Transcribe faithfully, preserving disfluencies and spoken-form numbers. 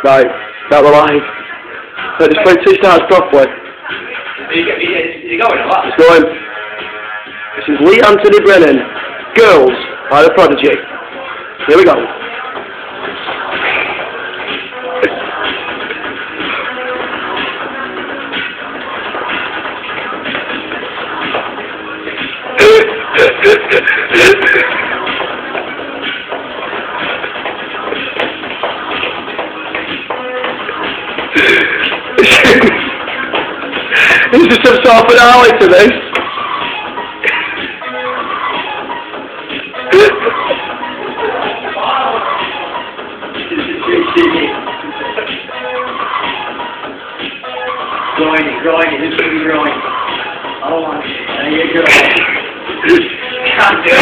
Right, that we're live. So just play two stars properly. Are you, are you, are you going or what? It's going. This is Lee Anthony Brennan. Girls by the Prodigy. Here we go. Is there some sort of finale to this? Growing, growing, this will be growing. Oh, there you go. Can't do it.